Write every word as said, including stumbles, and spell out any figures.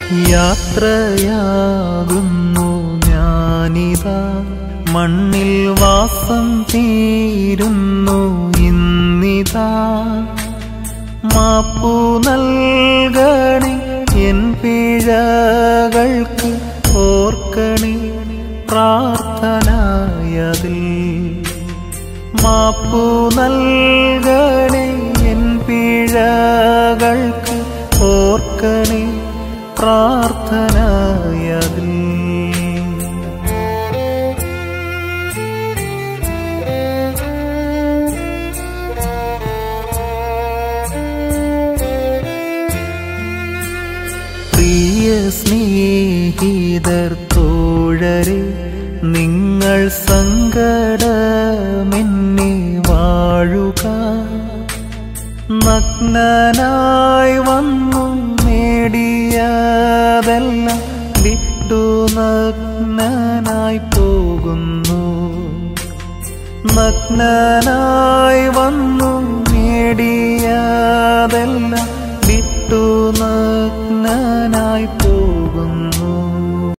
യാത്രയാകുന്നു ഞാനിതാ, മണ്ണിൽ വാസം തീരുന്നു ഇന്നിതാ. മാപ്പു നൽകണേ എൻ പിഴകൾക്ക്, ഓർക്കണേ പ്രാർത്ഥനയതിൽ. മാപ്പു നൽകണേ എൻ പിഴകൾക്ക്, ഓർക്കണേ പ്രാർത്ഥനയതിൽ. പ്രിയ സ്നേഹിതർ തോഴരെ, നിങ്ങൾ സങ്കടമെന്നെ വാഴുക. നഗ്നനായി വന്നു നേടിയതെല്ലാം വിട്ടു നഗ്നനായി പോകുന്നു. നഗ്നനായി വന്നു നേടിയതെല്ലാം വിട്ടു നഗ്നനായി